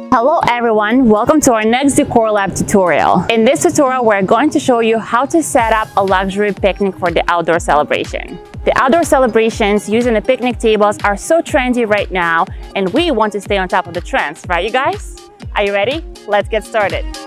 Hello everyone, welcome to our next Decor Lab tutorial. In this tutorial, we're going to show you how to set up a luxury picnic for the outdoor celebration. The outdoor celebrations using the picnic tables are so trendy right now, and we want to stay on top of the trends, right you guys? Are you ready? Let's get started.